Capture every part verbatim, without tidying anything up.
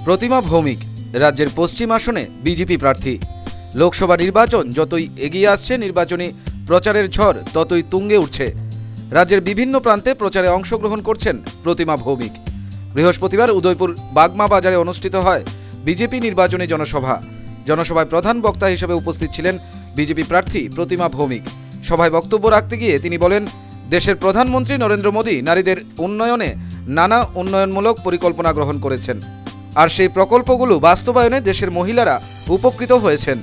প্রতিমা ভৌমিক রাজ্যের পশ্চিম আসনে বিজেপি প্রার্থী। লোকসভা নির্বাচন যতই এগিয়ে আসছে, নির্বাচনী প্রচারের ঝড় ততই তুঙ্গে উঠছে। রাজ্যের বিভিন্ন প্রান্তে প্রচারে অংশগ্রহণ করছেন প্রতিমা ভৌমিক। বৃহস্পতিবার উদয়পুর বাগমা বাজারে অনুষ্ঠিত হয় বিজেপি নির্বাচনী জনসভা। জনসভায় প্রধান বক্তা হিসেবে উপস্থিত ছিলেন বিজেপি প্রার্থী প্রতিমা ভৌমিক। সভায় বক্তব্য রাখতে গিয়ে তিনি বলেন, দেশের প্রধানমন্ত্রী নরেন্দ্র মোদী নারীদের উন্নয়নে নানা উন্নয়নমূলক পরিকল্পনা গ্রহণ করেছেন, আর সেই প্রকল্পগুলো বাস্তবায়নে দেশের মহিলারা উপকৃত হয়েছেন।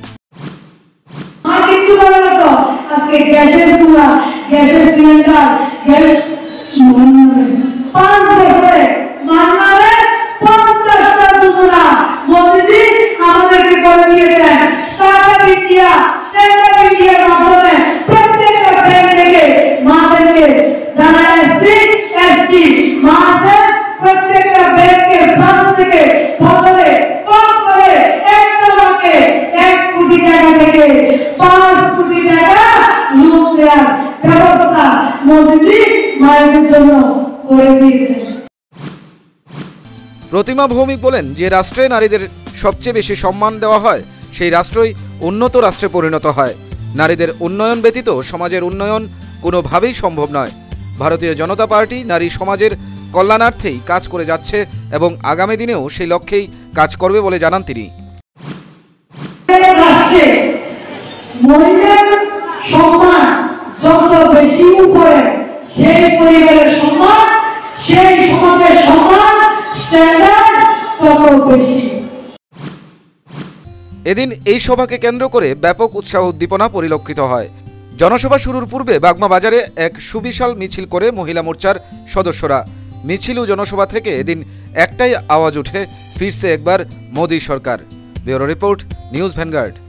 প্রতিমা ভৌমিক বলেন, যে রাষ্ট্রে নারীদের সবচেয়ে বেশি সম্মান দেওয়া হয় সেই রাষ্ট্রই উন্নত রাষ্ট্রে পরিণত হয়। নারীদের উন্নয়ন ব্যতীত সমাজের উন্নয়ন কোনোভাবেই সম্ভব নয়। ভারতীয় জনতা পার্টি নারী সমাজের কল্যাণার্থেই কাজ করে যাচ্ছে এবং আগামী দিনেও সেই লক্ষ্যেই কাজ করবে বলে জানান তিনি। যত বেশি উপরে সেই পরিবারের সম্মান, সেই সমাজের সম্মান স্ট্যান্ডার্ড তত বেশি। এদিন এই সভাকে কেন্দ্র করে ব্যাপক উৎসাহ উদ্দীপনা পরিলক্ষিত হয়। জনসভা শুরুর পূর্বে বাগমা বাজারে এক সুবিশাল মিছিল করে মহিলা মোর্চার সদস্যরা। মিছিল ও জনসভা থেকে এদিন একটাই আওয়াজ উঠে, ফিরছে একবার মোদী সরকার। Bureau report, News vanguard.